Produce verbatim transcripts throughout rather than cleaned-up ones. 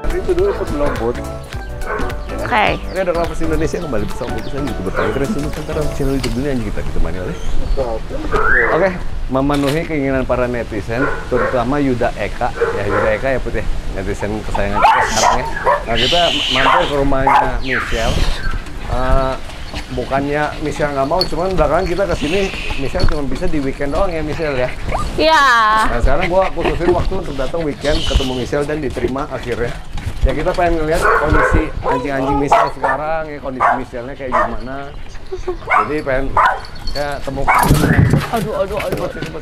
itu dulu put belum put. Oke. Okay. Oke, ada Lovers Indonesia kembali bersama kita di YouTuber Tangkres Nusantara channel YouTube dunia yang kita ditemani oleh. Oke, memenuhi keinginan para netizen, terutama Yuda Eka, ya Yuda Eka ya putih, netizen kesayangan kita sekarang ya. Nah kita mampir ke rumahnya Michelle. Uh, bukannya Michelle nggak mau, cuman belakangan kita kesini Michelle cuma bisa di weekend doang ya Michelle ya. Iya. Nah sekarang gua khususin waktu untuk datang weekend ketemu Michelle dan diterima akhirnya. Ya kita pengen ngeliat kondisi anjing-anjing Michelle sekarang ya, kondisi Michelle-nya kayak gimana. Jadi pengen ya temukan. Aduh aduh aduh. Cepet, cepet.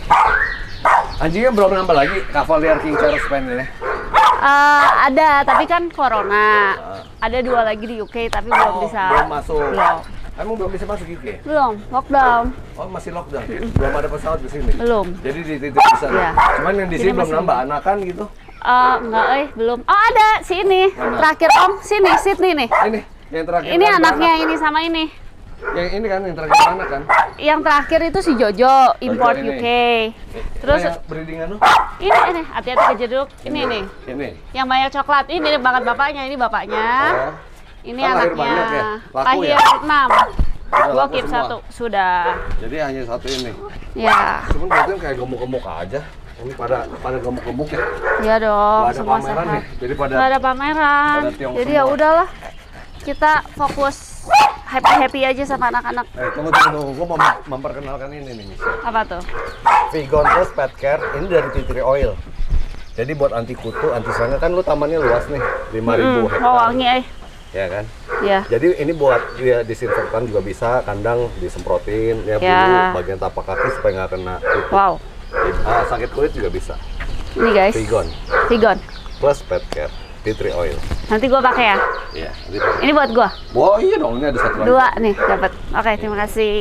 Anjingnya belum nambah lagi Cavalier King Charles Spaniel ya. Uh, ada, tapi kan corona. Uh. Ada dua lagi di U K, tapi oh, belum bisa. Belum masuk. Belum. Emang belum bisa masuk U K? Belum, lockdown. Oh, masih lockdown? Mm -mm. Belum ada pesawat di sini? Belum. Jadi di titik di sana? Ya. Cuman yang di sini belum nambah anakan gitu? Uh, enggak, eh, belum. Oh, ada, sini. Mana? Terakhir Om, sini, Sydney nih. Ini, yang terakhir. Ini anaknya anak. Ini sama ini. Yang ini kan, yang terakhir anak kan? Yang terakhir itu si Jojo, import Jojo U K. Terus yang breedingan lu? Ini, ini, hati-hati kejeduk. Ini, ini. Ini. Yang banyak coklat. Ini banget bapaknya, ini bapaknya. Oh. Ini kan anaknya. Ya? Lahir ya? enam. Gua keep satu, sudah. Jadi hanya satu ini? Ya. Cuman kelihatan kayak gemuk-gemuk aja. Ini pada pada gemuk-gemuk ya? Iya dong, ada semua pameran sehat. Nih. Jadi pada Nggak ada pameran. Jadi ya udahlah. Kita fokus happy-happy aja sama anak-anak. Eh, tunggu tunggu, gua mau memperkenalkan ini nih, Michelle. Apa tuh? Vegan Plus Pet Care ini dari Tea Tree Oil. Jadi buat anti kutu, anti serangga kan lu tamannya luas nih, lima ribu hmm, hektar. Oh, wangi eh. Ya kan? Iya. Jadi ini buat dia disinfektan juga bisa, kandang disemprotin, ya, ya. bulu bagian tapak kaki supaya nggak kena kutu. Wow. Ah, sakit kulit juga bisa. Ini guys. Vegan. Vegan. Plus Pet Care, Tea Tree Oil. Nanti gua pakai ya? Iya. Nanti pakai. Ini buat gua? Oh iya dong, ini ada satu lagi. Dua nih, dapat. Oke, terima kasih.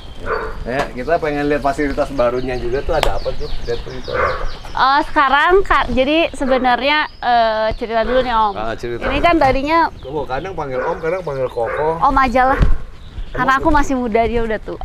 Ya, kita pengen lihat fasilitas barunya juga tuh ada apa tuh? Lihat tuh itu ada apa? Uh, sekarang kak, jadi sebenarnya uh, cerita dulu nih Om. Ah, cerita. Ini kan tadinya. Tunggu, kadang panggil Om, kadang panggil Koko. Om aja lah. Karena aku masih muda, dia udah tua.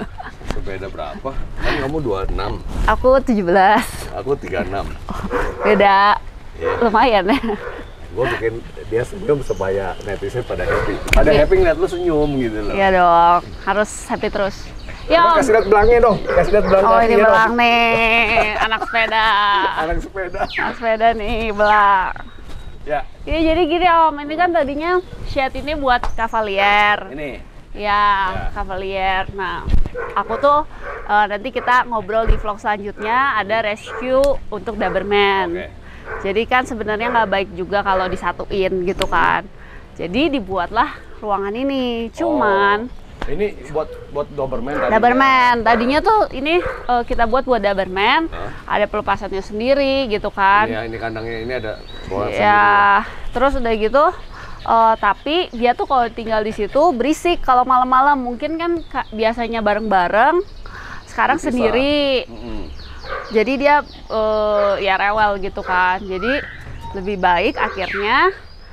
Beda berapa? Kan kamu dua puluh enam. Aku tujuh belas. Aku tiga puluh enam. Beda. Yeah. Lumayan ya. Gue bikin dia senyum supaya netizen pada happy. Pada yeah. happy ngeliat lu senyum gitu loh. Iya dong, harus happy terus. Ya, kasih lihat belangnya dong. Kasih lihat belang oh, kakinya. Oh, ini belang dong. Nih, anak sepeda. Anak sepeda. Anak sepeda nih, belang. Ya. Ini jadi gini Om, ini kan tadinya shed ini buat Cavalier. Ini. Ya, ya, Cavalier. Nah, aku tuh uh, nanti kita ngobrol di vlog selanjutnya ada rescue untuk Doberman. Okay. Jadi kan sebenarnya nggak baik juga kalau disatuin gitu kan. Jadi dibuatlah ruangan ini. Cuman oh, ini buat buat Doberman tadinya. Doberman. Tadinya tuh ini uh, kita buat buat Doberman. Huh? Ada pelepasannya sendiri gitu kan. Iya, ini kandangnya ini ada bola sendiri. Ya, terus udah gitu Uh, tapi dia tuh kalau tinggal di situ berisik kalau malam-malam, mungkin kan biasanya bareng-bareng, sekarang bisa sendiri. Mm-hmm. Jadi dia uh, ya rewel gitu kan. Jadi lebih baik akhirnya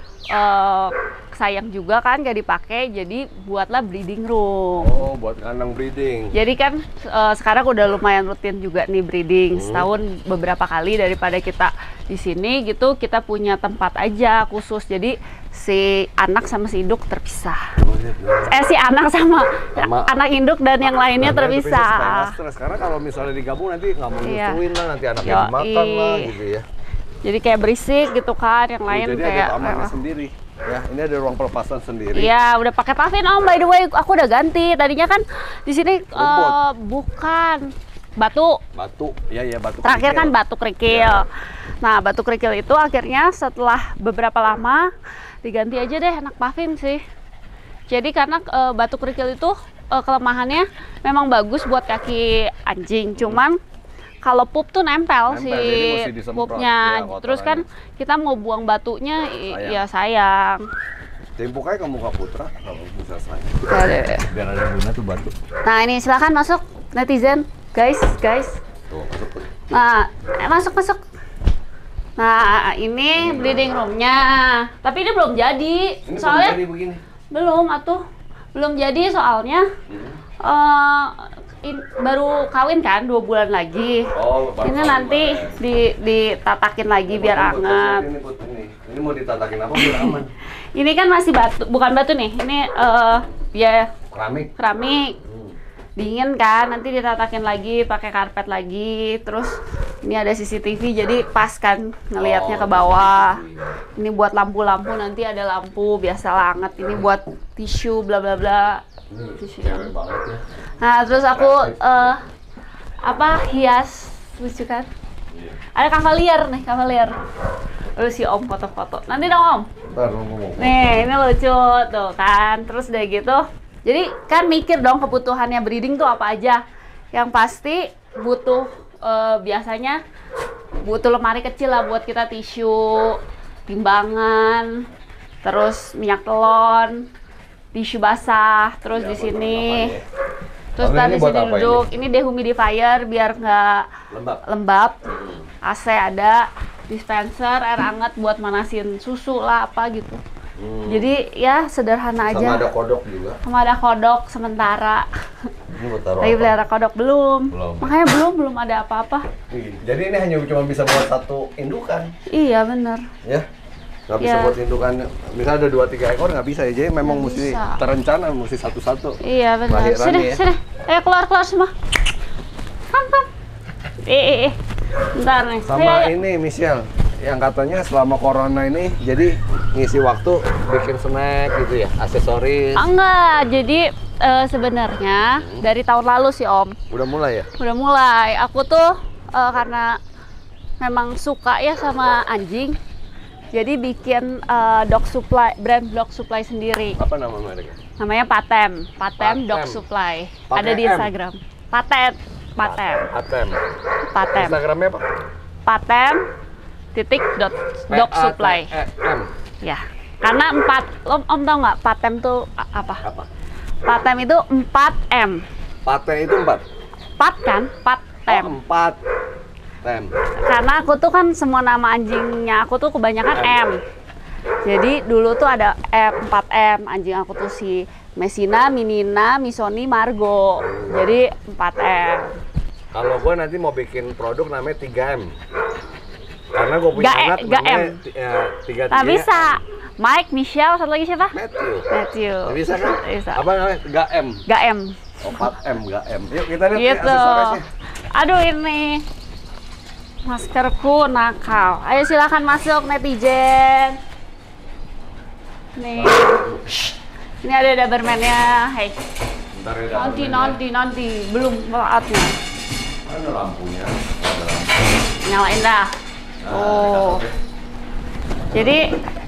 uh, sayang juga kan gak dipakai, jadi buatlah breeding room. Oh, buat kandang breeding. Jadi kan uh, sekarang udah lumayan rutin juga nih breeding, hmm. setahun beberapa kali daripada kita di sini gitu, kita punya tempat aja khusus. Jadi si anak sama si induk terpisah. Oh, iya, iya. Eh si anak sama, sama anak induk dan yang lainnya nah, terpisah. Terpisah. Karena kalau misalnya digabung nanti nggak mau iya. nyusuin lah, nanti anaknya Yoi. dimakan lah gitu ya. Jadi kayak berisik gitu kan, yang lain oh, jadi kayak ada tamannya sendiri. Ya, ini ada ruang pelepasan sendiri. Iya, udah pakai pavin Om. By the way, aku udah ganti. Tadinya kan di sini uh, bukan batu. Batu, ya ya batu. Terakhir kerikil. kan batu kerikil. Ya. Nah, batu kerikil itu akhirnya setelah beberapa lama diganti aja deh anak pavin sih. Jadi karena uh, batu kerikil itu uh, kelemahannya memang bagus buat kaki anjing, cuman kalau pup tuh nempel, nempel si pupnya, ya, terus kan kita mau buang batunya, sayang. ya sayang. Tempuk aja ke muka Putra kalau bisa sayang. Ada. Biar ada guna tuh batu. Nah ini silakan masuk netizen, guys, guys. Tuh masuk. Nah, eh, masuk masuk. Nah ini, ini breeding roomnya, tapi ini belum jadi. Ini soalnya belum jadi begini. Belum, atuh, belum jadi soalnya. Hmm. Uh, In, baru kawin kan dua bulan lagi. Oh, ini nanti di, ditatakin lagi oh, biar hangat. Ini, ini. Ini mau ditatakin apa biar aman? Ini kan masih batu, bukan batu nih. Ini eh ya Keramik. keramik. Hmm. Dingin kan, nanti ditatakin lagi pakai karpet lagi. Terus ini ada C C T V jadi pas kan ngelihatnya Oh, ke bawah. C C T V. Ini buat lampu-lampu, nanti ada lampu biasa banget. Ini buat tisu bla bla bla. Ini Tisu. cewek banget ya. Nah, terus aku eh apa hias lucu kan? Iya. Ada kavalier nih, kavalier. Terus si Om foto-foto. Nanti dong Om. Ntar lu ngomong. Nih, ini lucu tuh kan. Terus udah gitu. Jadi kan mikir dong kebutuhannya breeding tuh apa aja. Yang pasti butuh eh, biasanya butuh lemari kecil lah buat kita tisu, timbangan, terus minyak telon, tisu basah, terus Ya, di buat sini. perlengkapan ya. Terus Lalu tadi ini buat sini apa duduk. Ini, dehumidifier biar nggak Lembab. lembab. A C ada, dispenser air hangat buat manasin susu lah apa gitu. Hmm. Jadi ya sederhana aja. Sama ada kodok juga. Sama ada kodok sementara. Ini buat taruh Lagi apa? pelihara kodok belum. Belum. Makanya belum belum ada apa-apa. Ih, Jadi ini hanya cuma bisa buat satu indukan, Iya bener. ya? Nggak bisa Ya. buat indukan. Misal ada dua tiga ekor nggak bisa ya. Jadi memang Nggak mesti bisa. terencana, mesti satu-satu. Iya benar. Lahiran Sini, nih ya. sini. Ayo keluar keluar semua. Kom, kom. Eh, eh, eh. Bentar nih. Sama Ayo, ayo. ini Michelle, yang katanya selama corona ini jadi ngisi waktu bikin snack gitu ya, aksesoris. Ah, enggak. Jadi eh, sebenarnya dari tahun lalu sih Om. Udah mulai ya? Udah mulai. Aku tuh eh, karena memang suka ya sama anjing. Jadi bikin eh, dog supply, brand dog supply sendiri. Apa nama mereknya? Namanya Patem. Patem Patem. Dog Supply. Pakai Ada di M. Instagram. Patet. Patem. Atem. Patem. Instagramnya apa? Patem titik dot dog supply. P A T E M. Ya. Karena empat, om, om tau nggak Patem tuh a- apa? Apa? Patem itu empat M. Pate itu empat. Pat kan? Patem. Oh, empat. Tem. Karena aku tuh kan semua nama anjingnya aku tuh kebanyakan M. Jadi dulu tuh ada M, empat M, anjing aku tuh si Messina, Minina, Misoni, Margo. Jadi empat M. Kalau gue nanti mau bikin produk namanya tiga M. Karena gue punya Ga- anak ga namanya M. ti- ya, tiga Nah bisa. Mike, Michelle, satu lagi siapa? Matthew. Matthew. Bisa kan? Bisa. Apa namanya? Tiga M. Gak M. Oh, empat M, gak M. Yuk kita lihat ya Gitu. aksesorisnya. Aduh ini maskerku nakal. Ayo silakan masuk netizen. Nih. Ini ada Doberman-nya. Hey. Bentar ya. Nanti, Doberman-nya. nanti, nanti. Belum saatnya. Mana lampunya? Ada lampu. Nyalain dah. Nah, Oh. oke. Jadi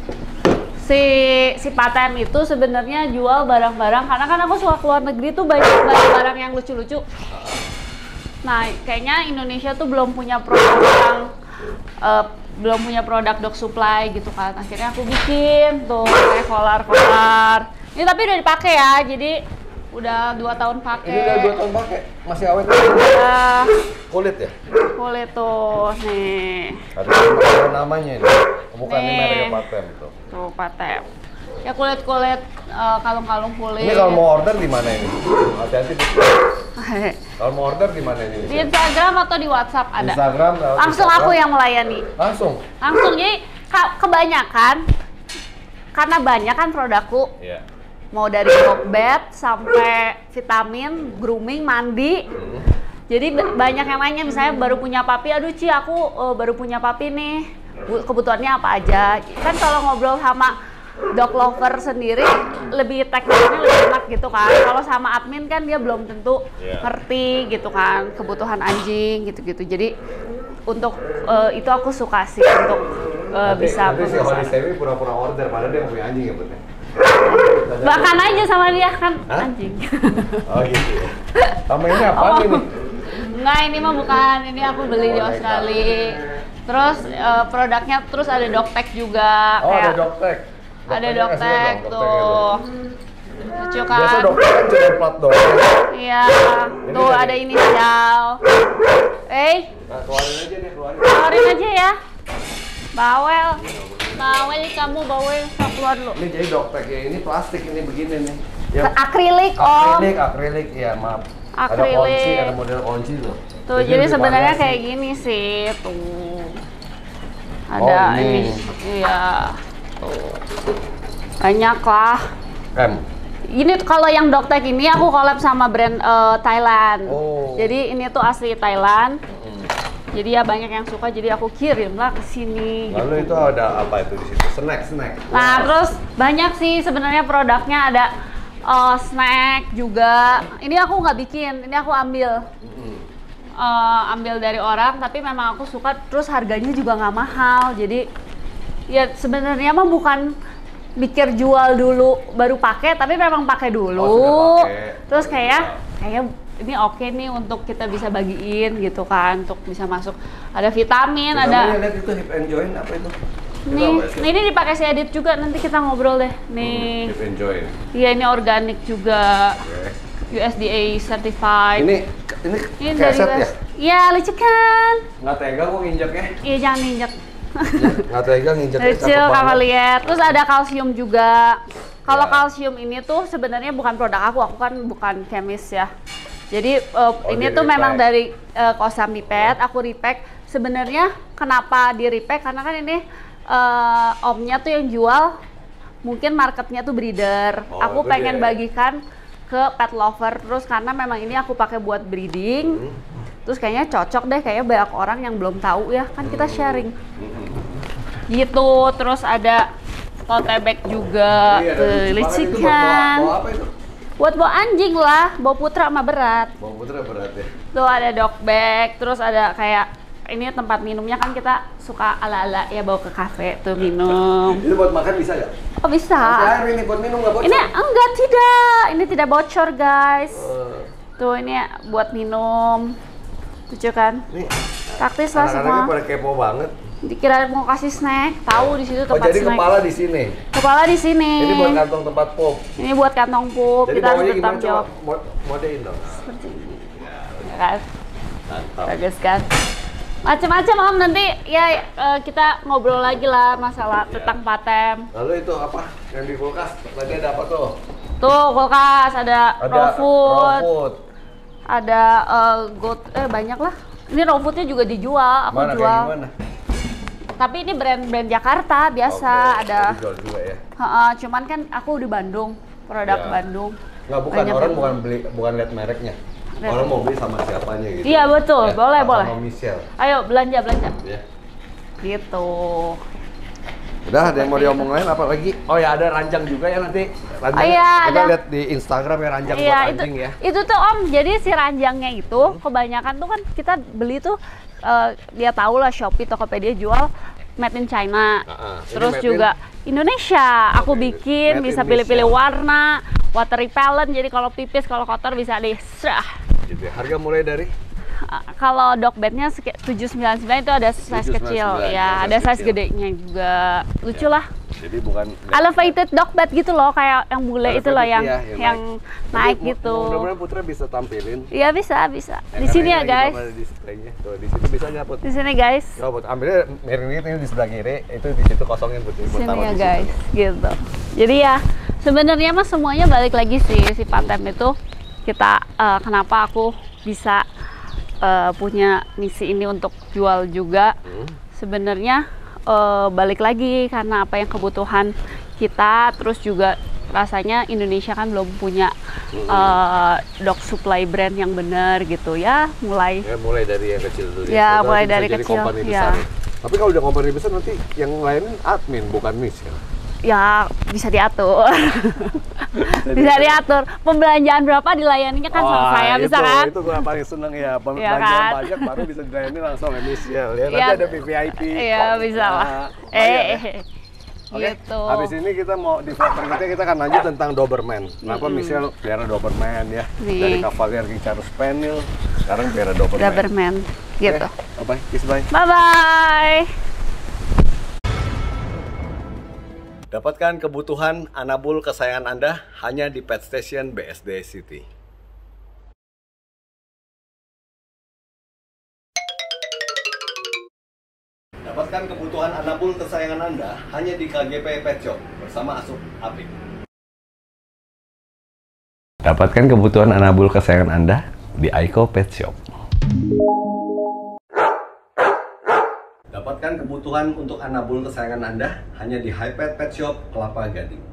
si si Patem itu sebenarnya jual barang-barang karena kan aku suka keluar negeri tuh banyak barang-barang yang lucu-lucu. Nah, kayaknya Indonesia tuh belum punya produk yang eh, belum punya produk dog supply gitu kan. Akhirnya aku bikin tuh kayak kolar-kolar. Ini tapi udah dipakai ya. Jadi udah dua tahun pakai. Ini udah dua tahun pakai, masih awet. Udah Kulit ya? kulit tuh nih. Ada, ada namanya ini. Bukan ini Nih. mereknya Patem tuh. Tuh Patem. Ya kulit-kulit eh, kalung-kalung kulit. Ini kalau mau order di mana ini? Hati-hati. Kalau mau order di mana ini? Di Instagram atau di WhatsApp ada? Instagram. lewat Langsung Instagram. aku yang melayani. Langsung. Langsung jadi ka- kebanyakan karena banyak kan produkku. Iya. Mau dari dog bed sampai vitamin, grooming, mandi. Hmm. Jadi b- banyak yang nanya misalnya baru punya papi, aduh Ci aku eh, baru punya papi nih. Bu- Kebutuhannya apa aja? Kan kalau ngobrol sama dog lover sendiri lebih teknisnya lebih enak gitu kan. Kalau sama admin kan dia belum tentu Iya. ngerti gitu kan kebutuhan anjing gitu-gitu. Jadi untuk eh, itu aku suka sih untuk eh, Nanti, bisa nanti si Holy pemesanan. Sewi pura-pura order padahal dia punya anjing ya betul. Bahkan aja sama dia kan Hah? anjing. Oh gitu ya. Sama ini apa Oh. ini? Enggak, ini mah bukan. Ini aku beli di Australia. Terus eh, produknya terus ada dog tag juga. Oh ada kayak dog tag. ada dog tag tuh. Lucu kan? Biasa dog tag kan cuma plat doang. Iya. Ini Tuh dari- ada inisial. Eh, Nah, keluarin aja deh, keluarin. keluarin aja ya. Bawel. Bawel kamu bawel, sok keluar dulu. Ini jadi dog tag ya, ini plastik ini begini nih. Ya, Akrilik, Om. akrilik, akrilik, ya maaf. Ada Akrilik. kunci, ada model kunci tuh. Tuh, jadi lebih sebenarnya variasi. kayak gini sih, tuh. Ada Oh, ini. ini. Iya. Tuh. Banyak lah. M. Ini tuh kalau yang Doctech ini aku collab sama brand eh, Thailand. Oh. Jadi ini tuh asli Thailand. Mm. Jadi ya banyak yang suka, jadi aku kirim lah ke sini. Lalu itu ada apa itu di situ? Snack, snack. Nah, terus banyak sih sebenarnya produknya, ada eh, snack juga. Ini aku nggak bikin, ini aku ambil. Mm-mm. Eh, ambil dari orang, tapi memang aku suka, terus harganya juga nggak mahal. Jadi ya sebenarnya mah bukan pikir jual dulu baru pakai, tapi memang pakai dulu. Oh, sudah pakai. Terus kayak kayak ini oke nih untuk kita bisa bagiin gitu kan, untuk bisa masuk. Ada vitamin, Kita ada. lihat itu hip and join apa itu? Nih, Itu apa itu? nah ini dipakai si Adit juga, nanti kita ngobrol deh. Nih, Hip and join. iya ini organik juga, Oke. U S D A certified. Ini ini Ini keset dari ya? Iya, lecek Nggak tega kok nginjeknya. Iya, jangan injek. Nggak tega nginjeknya. Kecil Cavalier. Terus ada kalsium juga. Kalau Ya. kalsium ini tuh sebenarnya bukan produk aku, aku kan bukan chemist ya. Jadi uh, Oh, ini di tuh memang repack. dari uh, Kosami Pet, aku repack. Sebenarnya kenapa di repack? Karena kan ini uh, omnya tuh yang jual, mungkin marketnya tuh breeder. Oh, aku itu pengen dia. bagikan ke pet lover, terus karena memang ini aku pakai buat breeding. Hmm. Terus kayaknya cocok deh, kayak banyak orang yang belum tahu ya, kan kita sharing. Mm-mm. Gitu. Terus ada tote bag juga, Iya, tuh, dan itu licikan. Bawa, bawa apa itu? Buat bawa anjing lah, bawa putra sama berat. Bawa putra berat ya. Tuh ada dog bag, terus ada kayak ini tempat minumnya kan kita suka ala-ala ya, bawa ke kafe tuh minum. Itu buat makan bisa nggak? Oh bisa. Air ini buat minum nggak bocor? Ini enggak, tidak. Ini tidak bocor guys. Eh, Tuh ini buat minum. Lucu kan? Nih, Praktis lah anak-anaknya semua. pada kepo banget. Dikira mau kasih snack, tahu di situ Oh, tempat jadi snack. kepala di sini. Kepala di sini. Ini buat kantong tempat pop. Ini buat kantong pup, Jadi kita harus bawahnya gimana bertanggung coba? jawab. Mod- Modein dong. Seperti ini. Ya kan? Mantap. Bagus kan? Macam-macam Om, nanti ya eh, kita ngobrol lagi lah masalah tentang patem. Lalu itu apa? Yang di kulkas tadi ada apa tuh? Tuh kulkas, ada, Ada raw food, raw food. ada eh, goat, eh banyak lah. Ini raw foodnya juga dijual, aku Mana, jual. kayak gimana? Tapi ini brand-brand Jakarta biasa, Oke, ada. jadi jual juga ya. Ha-ha, cuman kan aku di Bandung, produk Ya. Bandung. Nggak, bukan Banyak orang yang- bukan beli, bukan lihat mereknya. Lihat. Orang mau beli sama siapanya gitu. Iya, betul. Boleh, sama boleh. Sama Michelle. Ayo belanja belanja. Ya. Gitu. Udah, ada yang mau diomong lain apa lagi? Oh ya, ada ranjang juga ya nanti. Ranjang Oh iya, kita ada. lihat di Instagram ya, ranjang Iya, buat itu anjing ya. itu tuh Om. Jadi si ranjangnya itu kebanyakan tuh kan kita beli tuh eh, dia tahu lah Shopee, Tokopedia jual made in China. Ah, ah. Ini Terus made juga Indonesia. Aku Oke, bikin made in bisa pilih-pilih Indonesia. warna, water repellent. Jadi kalau pipis, kalau kotor bisa di serah. Gitu ya. Harga mulai dari Uh, kalau dog bednya tujuh sembilan sembilan itu ada size tujuh sembilan kecil sembilan, ya, ada ada size size kecil. gedenya juga. Lucu lah. jadi bukan Elevated dog bed gitu loh, kayak yang bule itu loh yang Iya, yang, naik Nanti mu- gitu. Mudah-mudahan Putra bisa tampilin. Iya bisa, bisa. Ya, Di karena sini ini ya lagi guys. belum ada displaynya. Tuh di situ bisa nyaput. Di sini guys. Coba Put, ambilnya miring dikit ini di sebelah kiri, itu di situ kosongin Put. Di sini ya guys, gitu. Jadi ya sebenarnya mah semuanya balik lagi sih si patem itu, kita eh, kenapa aku bisa eh, punya misi ini untuk jual juga. Hmm. Sebenarnya eh, balik lagi karena apa yang kebutuhan kita, terus juga rasanya Indonesia kan belum punya eh, dog supply brand yang benar gitu ya, mulai Ya mulai dari yang kecil dulu. Ya, Nanti mulai bisa dari jadi kecil, company ya. besar. Tapi kalau udah company besar nanti yang lain admin bukan Michelle. ya bisa diatur. Bisa diatur. Pembelanjaan berapa dilayaninya kan sama Wah, saya, bisa itu, kan? Itu gue paling seneng ya, Iya pembelanjaan kan? pajak baru bisa dilayani langsung ya Michelle ya. Nanti Iya. ada V V I P. Iya, bisa lah. Nah, Eh, bayar ya. eh, Oke, gitu. habis ini kita mau di vlog berikutnya kita akan lanjut tentang Doberman. Kenapa Michelle pelihara Doberman ya? Nih. Dari Cavalier King Charles Spaniel, sekarang pelihara Doberman. Doberman, gitu. Oke, bye, kiss bye. Bye-bye. Dapatkan kebutuhan anabul kesayangan Anda hanya di Pet Station B S D City. Dapatkan kebutuhan anabul kesayangan Anda hanya di K G P Pet Shop bersama Asup Apik. Dapatkan kebutuhan anabul kesayangan Anda di Aiko Pet Shop. Dapatkan Dapatkan kebutuhan untuk anabul kesayangan Anda hanya di Hypet Pet Shop Kelapa Gading.